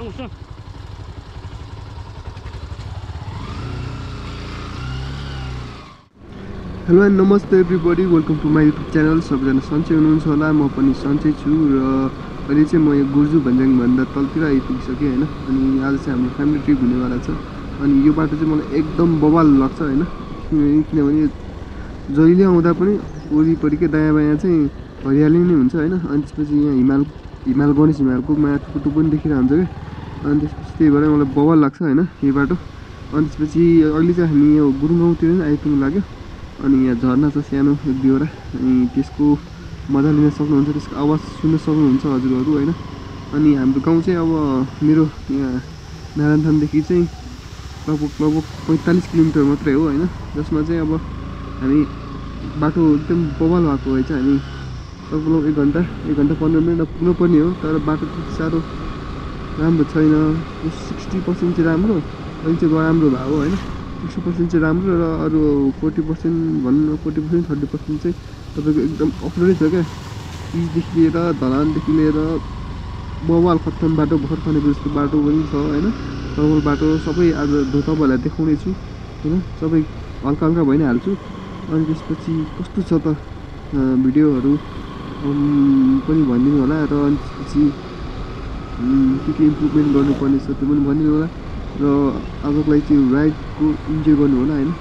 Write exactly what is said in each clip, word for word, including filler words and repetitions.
Hello and नमस्ते everybody, welcome to my YouTube channel. सबैजना सन्चै हुनुहुन्छ होला, म पनि सन्चै छु। र अहिले चाहिँ म यो गुर्जु भन्ज्याङभन्दा तलतिर आइपुगिसकेँ होइन। अनि आज चाहिँ हाम्रो फ्यामिली ट्रिप हुनेवाला छ। अनि यो बाटो चाहिँ मलाई एकदम बवाल लाग्छ होइन, किनभने जहिले आउँदा पनि वरिपरिकै दायाँ बायाँ चाहिँ हरियाली नै हुन्छ होइन। अनि त्यसपछि यहाँ हिमाल हिमाल गणेश हिमालको माथिको टुप्पो पनि देखिरहन्छ क्या। अनि त्यसपछि त्यही भएर मलाई बवाल लाग्छ होइन यो बाटो। अनि त्यसपछि अहिले चाहिँ हामी यो गुरुगाउँतिर नै आइपुग्नु लाग्यो। अनि यहाँ झर्ना छ सानो एक दुईवटा, अनि त्यसको मजा लिन सक्नुहुन्छ, त्यसको आवाज सुन्न सक्नुहुन्छ हजुरहरू होइन। अनि हाम्रो गाउँ चाहिँ अब मेरो यहाँ नारायणथानदेखि चाहिँ लगभग लगभग पैँतालिस किलोमिटर मात्रै हो होइन। जसमा चाहिँ अब हामी बाटो एकदम बवाल भएको भए चाहिँ हामी लगभग एक घन्टा एक घन्टा पन्ध्र मिनट पुग्नुपर्ने हो। तर बाटो त्यति साह्रो राम्रो छैन, सिक्सटी पर्सेन्ट चाहिँ राम्रो, अहिले चाहिँ राम्रो भएको होइन। सिक्सटी पर्सेन्ट चाहिँ राम्रो र अरू फोर्टी पर्सेन्ट भनौँ न, फोर्टी पर्सेन्ट थर्टी पर्सेन्ट चाहिँ तपाईँको एकदम अप्ठ्यारै छ क्या। पिचदेखि लिएर धरानदेखि लिएर बवाल खत्तम बाटो, भर्खर खनेको जस्तो बाटो पनि छ होइन। नर्मल बाटो सबै आज तपाईँहरूलाई देखाउने छु होइन, सबै हल्का हल्का भइ नै हाल्छु। अनि त्यसपछि कस्तो छ त भिडियोहरू पनि भनिदिनु होला। र अनि त्यसपछि के के इम्प्रुभमेन्ट गर्नुपर्ने छ त्यो पनि भनिदिनु होला। र आजको लागि त्यो राइडको इन्जोय गर्नु होला होइन।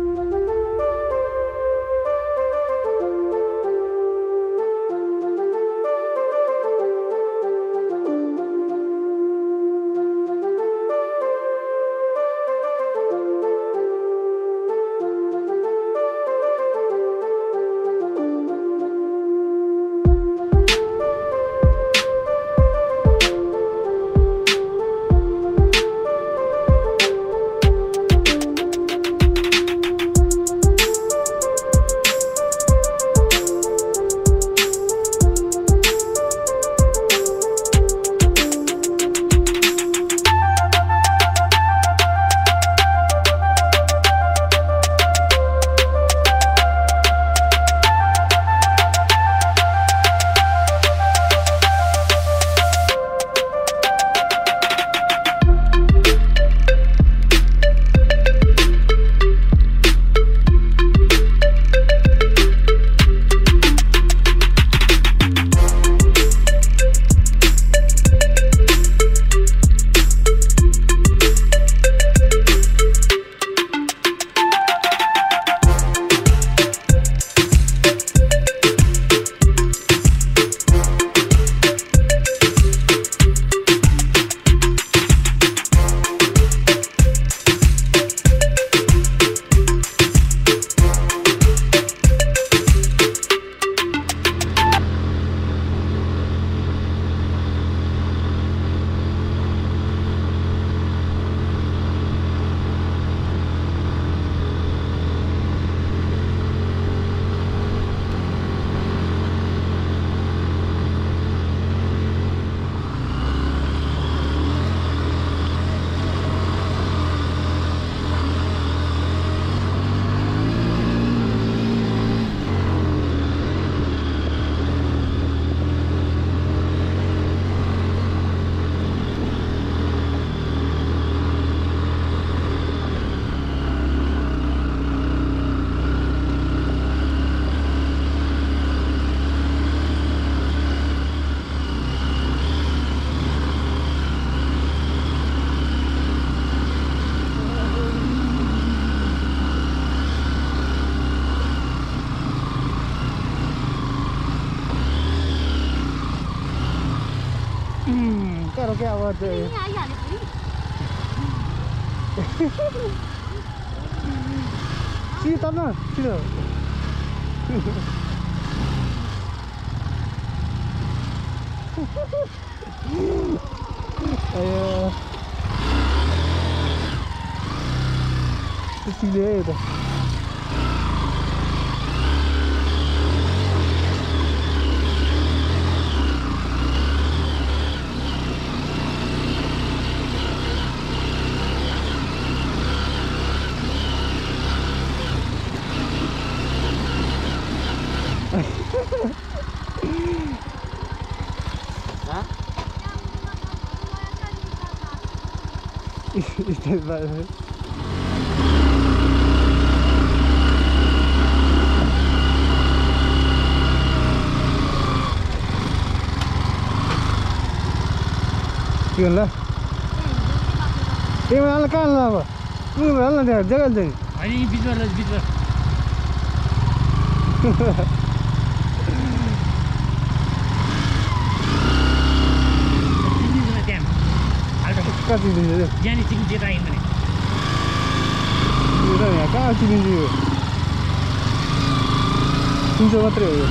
Pero qué hago de sí, tama, sino ayo sini aja. Stage बार के होला ए मलाई कहाँ ल अब कुन होला न त्यहाँ जग्गा चाहिँ अनि बिचमा ल बिचमा कति दिन्छ यहाँ चिकन जेटा आइन भने यो यहाँ कहाँ चिनिन्छ यो तिन सौ मात्रै हो यो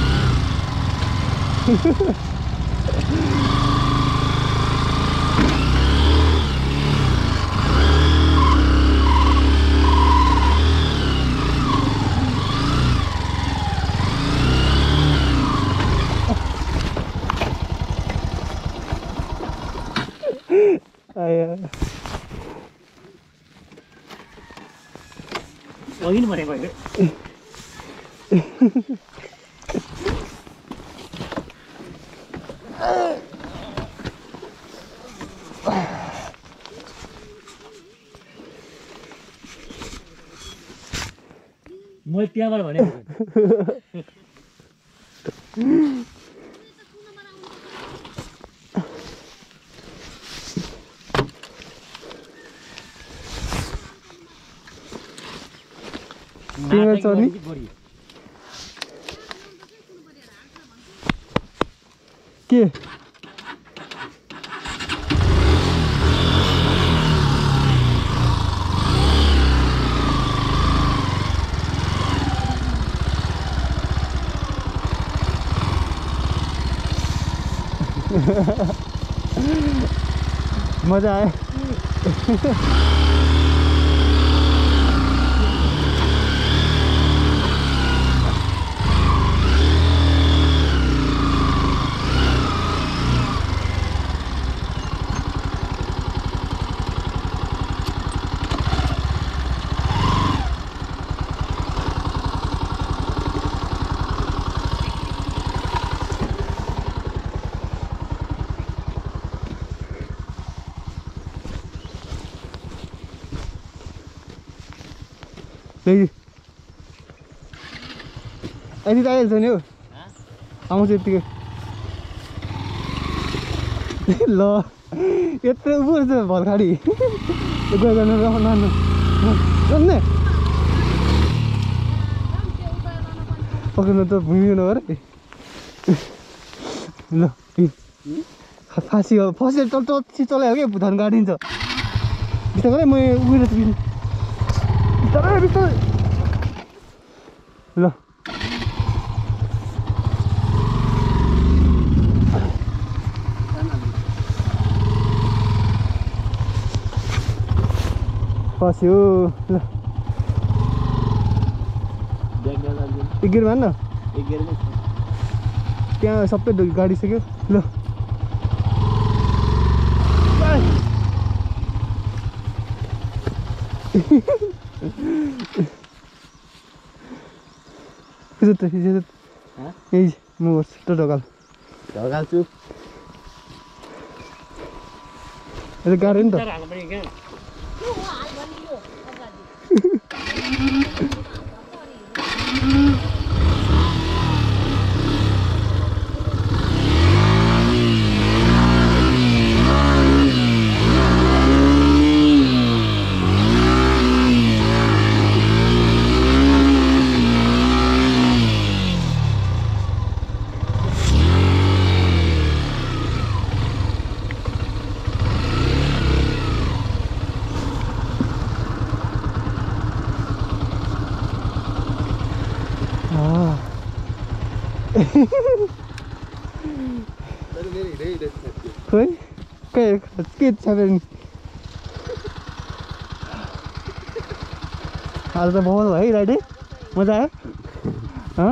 आया वही मरे भाई मैं त्यहाँबाट भने तिम्रो चोरी के मजा आयो Đây anh đi tay rồi nhá ông sẽ tiền lo यत्रो ऊपर से भल खाडी गयो गर्न रहन न सुन्ने पक्न त भुइँ न अरे ल फासी हो फसेर चल चल चलायो के भुटान गाडिन्छ बिस्तारै म उभिएर छु बिस्तारै बिस्तारै ल फस्यो ल एक गियर भन्न एक गियर त्यहाँ सबै गाडी सक्यो ल Itu tuh, itu tuh. Hah? Ini, mau tuh dogal. Dogal tuh. Itu garin tuh. Khơi, cái cái sao vậy? À, tôi bỏ rồi đây đấy, mà ra, hả?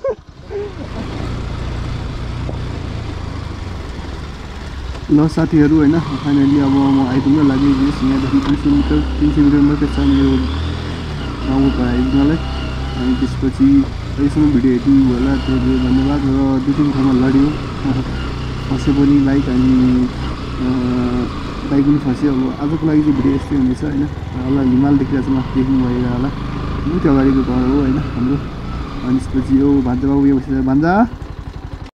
ल साथीहरु हैन फाइनली अब म आइपुग्न लागि यहाँदेखि तीन सौ मिटर तीन सौ मिटर मात्रै छ मेरो गाउँको घर आइपुग्नलाई अनि त्यसपछि अहिलेसम्म भिडियो हेर्नु भयो होला त्यसले धन्यवाद र दुई तिन ठाउँमा लड्यो फसे पनि बाइक अनि बाइक पनि फस्यो। अब आजको लागि चाहिँ भिडियो यस्तै हुनेछ होइन। होला हिमाल देखिरहेको छ माथि देख्नु भएन होला। ऊ त्यो अगाडिको घर हो होइन हाम्रो। अनि त्यसपछि यो भान्जा बाबु यहाँ बसेर भान्जा